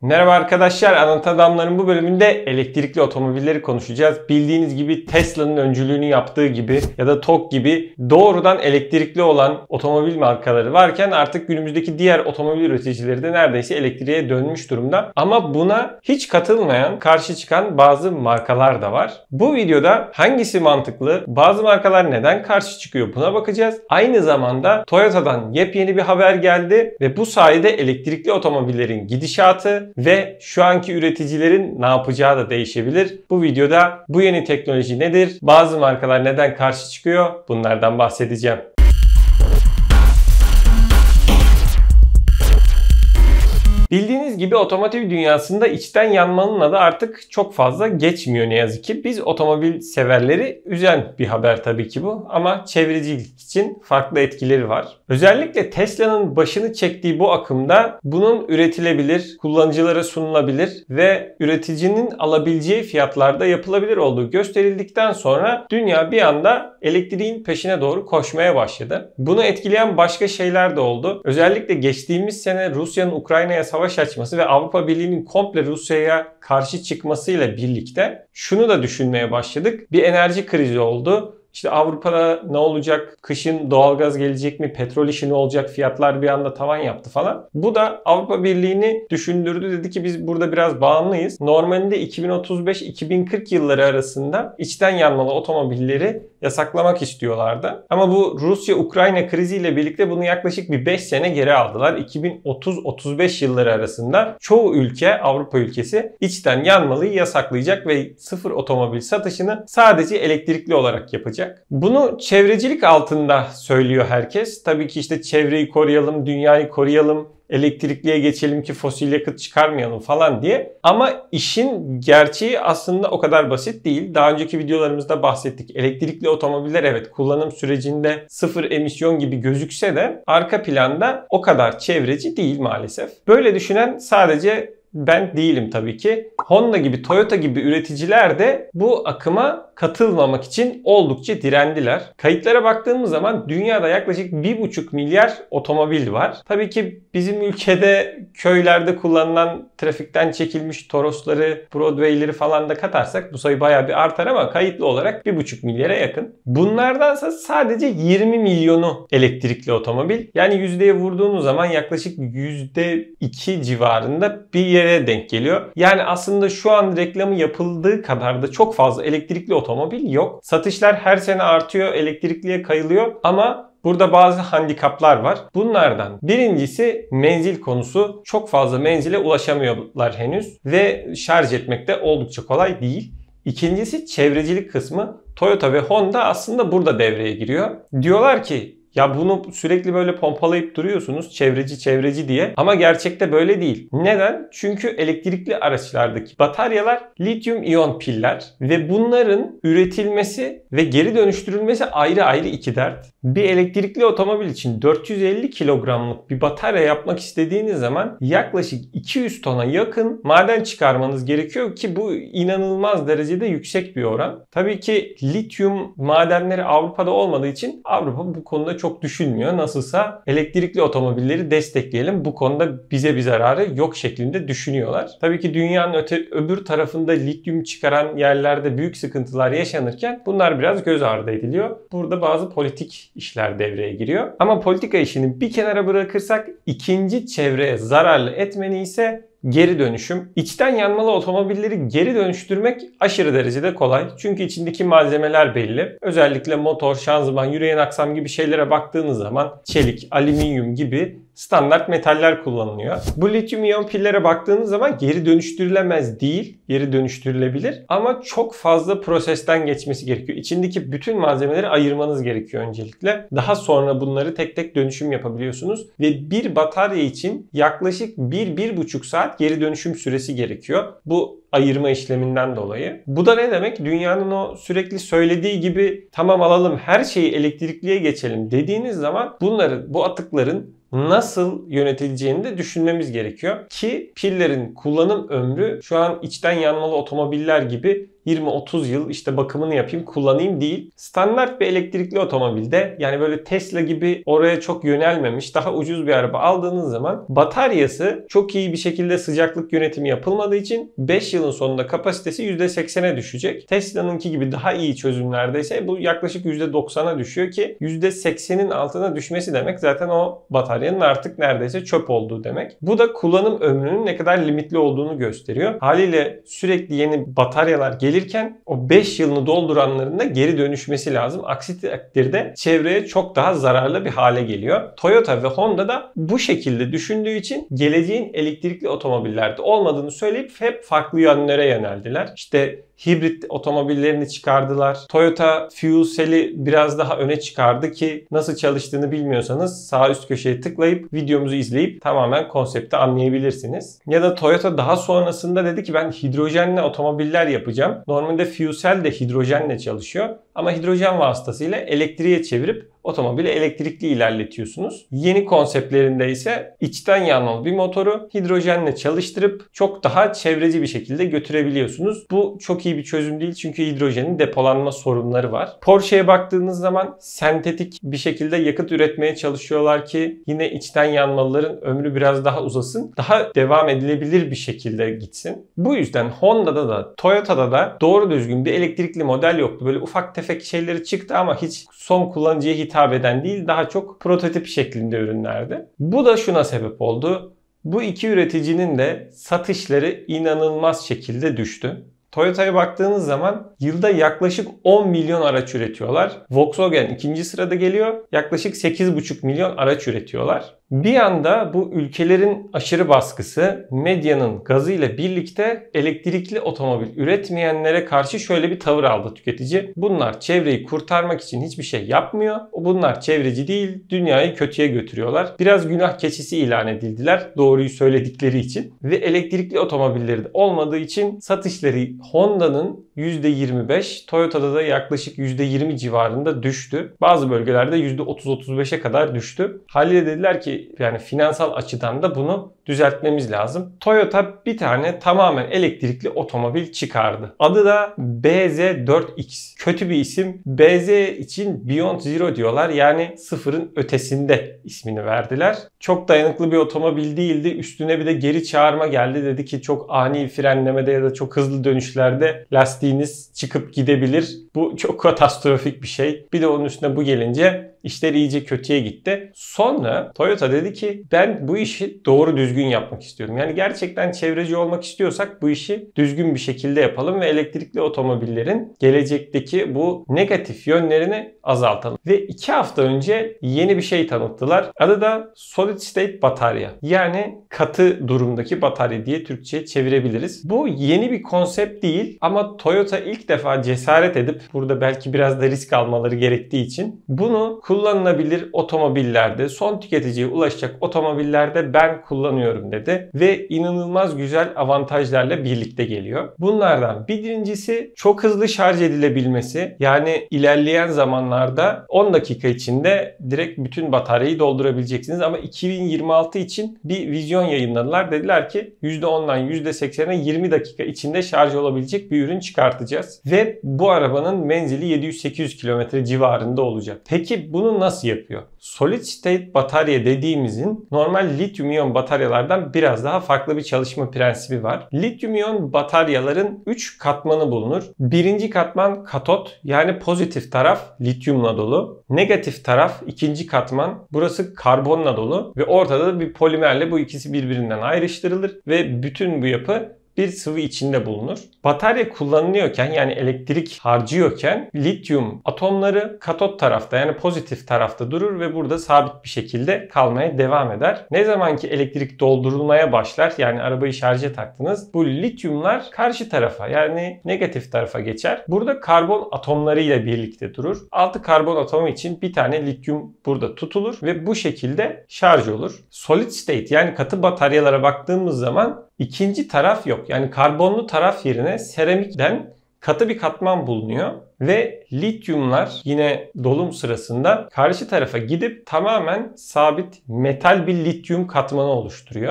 Merhaba arkadaşlar, Anlat Adamların bu bölümünde elektrikli otomobilleri konuşacağız. Bildiğiniz gibi Tesla'nın öncülüğünü yaptığı gibi ya da TOG gibi doğrudan elektrikli olan otomobil markaları varken artık günümüzdeki diğer otomobil üreticileri de neredeyse elektriğe dönmüş durumda. Ama buna hiç katılmayan, karşı çıkan bazı markalar da var. Bu videoda hangisi mantıklı, bazı markalar neden karşı çıkıyor buna bakacağız. Aynı zamanda Toyota'dan yepyeni bir haber geldi ve bu sayede elektrikli otomobillerin gidişatı ve şu anki üreticilerin ne yapacağı da değişebilir. Bu videoda bu yeni teknoloji nedir? Bazı markalar neden karşı çıkıyor? Bunlardan bahsedeceğim. Bildiğiniz gibi otomotiv dünyasında içten yanmanın adı artık çok fazla geçmiyor ne yazık ki. Biz otomobil severleri üzen bir haber tabii ki bu ama çevrecilik için farklı etkileri var. Özellikle Tesla'nın başını çektiği bu akımda bunun üretilebilir, kullanıcılara sunulabilir ve üreticinin alabileceği fiyatlarda yapılabilir olduğu gösterildikten sonra dünya bir anda elektriğin peşine doğru koşmaya başladı. Bunu etkileyen başka şeyler de oldu. Özellikle geçtiğimiz sene Rusya'nın Ukrayna'ya savaş açması ve Avrupa Birliği'nin komple Rusya'ya karşı çıkmasıyla birlikte şunu da düşünmeye başladık. Bir enerji krizi oldu. İşte Avrupa'da ne olacak? Kışın doğalgaz gelecek mi? Petrol işi ne olacak? Fiyatlar bir anda tavan yaptı falan. Bu da Avrupa Birliği'ni düşündürdü. Dedi ki biz burada biraz bağımlıyız. Normalde 2035-2040 yılları arasında içten yanmalı otomobilleri yasaklamak istiyorlardı. Ama bu Rusya-Ukrayna kriziyle birlikte bunu yaklaşık bir 5 sene geri aldılar. 2030-35 yılları arasında çoğu ülke, Avrupa ülkesi içten yanmalıyı yasaklayacak ve sıfır otomobil satışını sadece elektrikli olarak yapacak. Bunu çevrecilik altında söylüyor herkes. Tabii ki işte çevreyi koruyalım, dünyayı koruyalım, elektrikliye geçelim ki fosil yakıt çıkarmayalım falan diye. Ama işin gerçeği aslında o kadar basit değil. Daha önceki videolarımızda bahsettik. Elektrikli otomobiller evet kullanım sürecinde sıfır emisyon gibi gözükse de arka planda o kadar çevreci değil maalesef. Böyle düşünen sadece ben değilim tabii ki. Honda gibi, Toyota gibi üreticiler de bu akıma katılmamak için oldukça direndiler. Kayıtlara baktığımız zaman dünyada yaklaşık 1,5 milyar otomobil var. Tabii ki bizim ülkede köylerde kullanılan trafikten çekilmiş Toros'ları, Broadway'leri falan da katarsak bu sayı bayağı bir artar ama kayıtlı olarak 1,5 milyara yakın. Bunlardansa sadece 20 milyonu elektrikli otomobil. Yani yüzdeye vurduğunuz zaman yaklaşık %2 civarında bir yere denk geliyor. Yani aslında şu an reklamı yapıldığı kadar da çok fazla elektrikli otomobil yok. Satışlar her sene artıyor, elektrikliye kayılıyor ama burada bazı handikaplar var. Bunlardan birincisi menzil konusu. Çok fazla menzile ulaşamıyorlar henüz ve şarj etmek de oldukça kolay değil. İkincisi çevrecilik kısmı. Toyota ve Honda aslında burada devreye giriyor. Diyorlar ki ya bunu sürekli böyle pompalayıp duruyorsunuz çevreci diye ama gerçekte böyle değil. Neden? Çünkü elektrikli araçlardaki bataryalar lityum iyon piller ve bunların üretilmesi ve geri dönüştürülmesi ayrı ayrı iki dert. Bir elektrikli otomobil için 450 kilogramlık bir batarya yapmak istediğiniz zaman yaklaşık 200 tona yakın maden çıkarmanız gerekiyor ki bu inanılmaz derecede yüksek bir oran. Tabii ki lityum madenleri Avrupa'da olmadığı için Avrupa bu konuda çok düşünmüyor. Nasılsa elektrikli otomobilleri destekleyelim. Bu konuda bize bir zararı yok şeklinde düşünüyorlar. Tabii ki dünyanın öbür tarafında lityum çıkaran yerlerde büyük sıkıntılar yaşanırken bunlar biraz göz ardı ediliyor. Burada bazı politik işler devreye giriyor. Ama politika işini bir kenara bırakırsak ikinci çevreye zararlı etmeni ise geri dönüşüm. İçten yanmalı otomobilleri geri dönüştürmek aşırı derecede kolay. Çünkü içindeki malzemeler belli. Özellikle motor, şanzıman, yürüyen aksam gibi şeylere baktığınız zaman çelik, alüminyum gibi standart metaller kullanılıyor. Bu lityum iyon pillere baktığınız zaman geri dönüştürülemez değil, geri dönüştürülebilir ama çok fazla prosesten geçmesi gerekiyor. İçindeki bütün malzemeleri ayırmanız gerekiyor öncelikle. Daha sonra bunları tek tek dönüşüm yapabiliyorsunuz ve bir batarya için yaklaşık 1-1,5 saat geri dönüşüm süresi gerekiyor. Bu ayırma işleminden dolayı. Bu da ne demek? Dünyanın o sürekli söylediği gibi tamam alalım her şeyi elektrikliye geçelim dediğiniz zaman bu atıkların nasıl yönetileceğini de düşünmemiz gerekiyor. Ki pillerin kullanım ömrü şu an içten yanmalı otomobiller gibi 20-30 yıl işte bakımını yapayım, kullanayım değil. Standart bir elektrikli otomobilde, yani böyle Tesla gibi oraya çok yönelmemiş daha ucuz bir araba aldığınız zaman bataryası çok iyi bir şekilde sıcaklık yönetimi yapılmadığı için 5 yılın sonunda kapasitesi %80'e düşecek. Tesla'nınki gibi daha iyi çözümlerde ise bu yaklaşık %90'a düşüyor ki %80'in altına düşmesi demek zaten o bataryanın artık neredeyse çöp olduğu demek. Bu da kullanım ömrünün ne kadar limitli olduğunu gösteriyor. Haliyle sürekli yeni bataryalar gelirken o 5 yılını dolduranların da geri dönüşmesi lazım. Aksi takdirde çevreye çok daha zararlı bir hale geliyor. Toyota ve Honda da bu şekilde düşündüğü için geleceğin elektrikli otomobillerde olmadığını söyleyip hep farklı yönlere yöneldiler. İşte hibrit otomobillerini çıkardılar. Toyota fuel cell'i biraz daha öne çıkardı ki nasıl çalıştığını bilmiyorsanız sağ üst köşeye tıklayıp videomuzu izleyip tamamen konsepti anlayabilirsiniz. Ya da Toyota daha sonrasında dedi ki ben hidrojenle otomobiller yapacağım. Normalde fuel cell de hidrojenle çalışıyor ama hidrojen vasıtasıyla elektriğe çevirip otomobili elektrikli ilerletiyorsunuz. Yeni konseptlerinde ise içten yanmalı bir motoru hidrojenle çalıştırıp çok daha çevreci bir şekilde götürebiliyorsunuz. Bu çok iyi bir çözüm değil çünkü hidrojenin depolanma sorunları var. Porsche'ye baktığınız zaman sentetik bir şekilde yakıt üretmeye çalışıyorlar ki yine içten yanmalıların ömrü biraz daha uzasın. Daha devam edilebilir bir şekilde gitsin. Bu yüzden Honda'da da Toyota'da da doğru düzgün bir elektrikli model yoktu. Böyle ufak tefek şeyleri çıktı ama hiç son kullanıcıya hitap eden değil, daha çok prototip şeklinde ürünlerdi. Bu da şuna sebep oldu. Bu iki üreticinin de satışları inanılmaz şekilde düştü. Toyota'ya baktığınız zaman yılda yaklaşık 10 milyon araç üretiyorlar. Volkswagen ikinci sırada geliyor. Yaklaşık 8,5 milyon araç üretiyorlar. Bir anda bu ülkelerin aşırı baskısı, medyanın gazıyla birlikte elektrikli otomobil üretmeyenlere karşı şöyle bir tavır aldı tüketici. Bunlar çevreyi kurtarmak için hiçbir şey yapmıyor. Bunlar çevreci değil, dünyayı kötüye götürüyorlar. Biraz günah keçisi ilan edildiler doğruyu söyledikleri için. Ve elektrikli otomobilleri de olmadığı için satışları Honda'nın %25, Toyota'da da yaklaşık %20 civarında düştü. Bazı bölgelerde %30-35'e kadar düştü. Haliyle dediler ki yani finansal açıdan da bunu düzeltmemiz lazım. Toyota bir tane tamamen elektrikli otomobil çıkardı. Adı da BZ4X. Kötü bir isim. BZ için Beyond Zero diyorlar. Yani sıfırın ötesinde ismini verdiler. Çok dayanıklı bir otomobil değildi. Üstüne bir de geri çağırma geldi. Dedi ki çok ani frenlemede ya da çok hızlı dönüşlerde lastiğiniz çıkıp gidebilir. Bu çok katastrofik bir şey. Bir de onun üstüne bu gelince İşler iyice kötüye gitti. Sonra Toyota dedi ki ben bu işi doğru düzgün yapmak istiyorum. Yani gerçekten çevreci olmak istiyorsak bu işi düzgün bir şekilde yapalım ve elektrikli otomobillerin gelecekteki bu negatif yönlerini azaltalım. Ve 2 hafta önce yeni bir şey tanıttılar. Adı da Solid State batarya. Yani katı durumdaki batarya diye Türkçe'ye çevirebiliriz. Bu yeni bir konsept değil ama Toyota ilk defa cesaret edip burada belki biraz da risk almaları gerektiği için bunu kullanılabilir otomobillerde, son tüketiciye ulaşacak otomobillerde ben kullanıyorum dedi ve inanılmaz güzel avantajlarla birlikte geliyor. Bunlardan birincisi çok hızlı şarj edilebilmesi. Yani ilerleyen zamanlarda 10 dakika içinde direkt bütün bataryayı doldurabileceksiniz ama 2026 için bir vizyon yayınladılar. Dediler ki %10'dan %80'e 20 dakika içinde şarj olabilecek bir ürün çıkartacağız ve bu arabanın menzili 700-800 kilometre civarında olacak. Peki bunu nasıl yapıyor? Solid State batarya dediğimizin normal lityum iyon bataryalardan biraz daha farklı bir çalışma prensibi var. Lityum iyon bataryaların 3 katmanı bulunur. Birinci katman katot yani pozitif taraf lityumla dolu. Negatif taraf ikinci katman. Burası karbonla dolu ve ortada da bir polimerle bu ikisi birbirinden ayrıştırılır ve bütün bu yapı bir sıvı içinde bulunur. Batarya kullanılıyorken yani elektrik harcıyorken lityum atomları katot tarafta yani pozitif tarafta durur ve burada sabit bir şekilde kalmaya devam eder. Ne zaman ki elektrik doldurulmaya başlar yani arabayı şarja taktınız bu lityumlar karşı tarafa yani negatif tarafa geçer. Burada karbon atomları ile birlikte durur. 6 karbon atomu için bir tane lityum burada tutulur ve bu şekilde şarj olur. Solid state yani katı bataryalara baktığımız zaman İkinci taraf yok. Yani karbonlu taraf yerine seramikten katı bir katman bulunuyor. Ve lityumlar yine dolum sırasında karşı tarafa gidip tamamen sabit metal bir lityum katmanı oluşturuyor.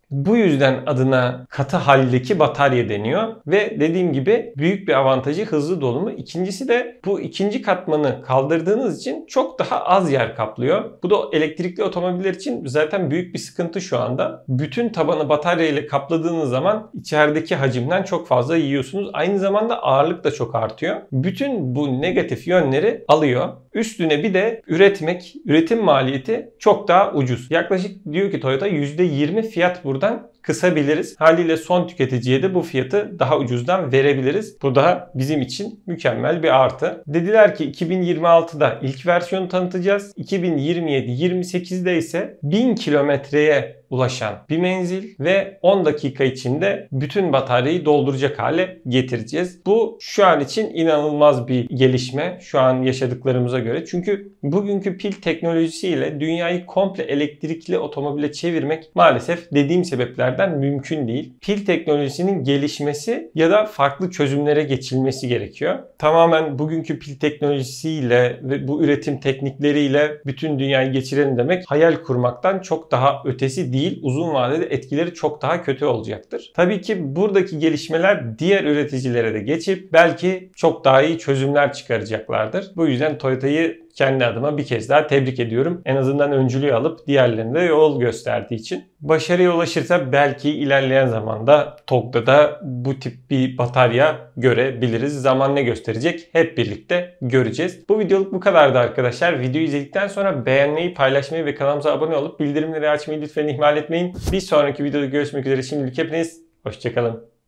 Bu yüzden adına katı haldeki batarya deniyor ve dediğim gibi büyük bir avantajı hızlı dolumu. İkincisi de bu ikinci katmanı kaldırdığınız için çok daha az yer kaplıyor. Bu da elektrikli otomobiller için zaten büyük bir sıkıntı şu anda. Bütün tabanı batarya ile kapladığınız zaman içerideki hacimden çok fazla yiyorsunuz. Aynı zamanda ağırlık da çok artıyor. Bütün bu negatif yönleri alıyor. Üstüne bir de üretim maliyeti çok daha ucuz. Yaklaşık diyor ki Toyota %20 fiyat buradan kısabiliriz. Haliyle son tüketiciye de bu fiyatı daha ucuzdan verebiliriz. Bu da bizim için mükemmel bir artı. Dediler ki 2026'da ilk versiyonu tanıtacağız. 2027-28'de ise 1000 kilometreye ulaşan bir menzil ve 10 dakika içinde bütün bataryayı dolduracak hale getireceğiz. Bu şu an için inanılmaz bir gelişme şu an yaşadıklarımıza göre. Çünkü bugünkü pil teknolojisiyle dünyayı komple elektrikli otomobile çevirmek maalesef dediğim sebeplerden mümkün değil. Pil teknolojisinin gelişmesi ya da farklı çözümlere geçilmesi gerekiyor. Tamamen bugünkü pil teknolojisiyle ve bu üretim teknikleriyle bütün dünyayı geçirelim demek hayal kurmaktan çok daha ötesi değil. Uzun vadede etkileri çok daha kötü olacaktır. Tabii ki buradaki gelişmeler diğer üreticilere de geçip belki çok daha iyi çözümler çıkaracaklardır. Bu yüzden Toyota'yı kendi adıma bir kez daha tebrik ediyorum. En azından öncülüğü alıp diğerlerine de yol gösterdiği için. Başarıya ulaşırsa belki ilerleyen zamanda TOGG'da da bu tip bir batarya görebiliriz. Zaman ne gösterecek? Hep birlikte göreceğiz. Bu videoluk bu kadardı arkadaşlar. Videoyu izledikten sonra beğenmeyi, paylaşmayı ve kanalımıza abone olup bildirimleri açmayı lütfen ihmal etmeyin. Bir sonraki videoda görüşmek üzere. Şimdilik hepiniz hoşça kalın.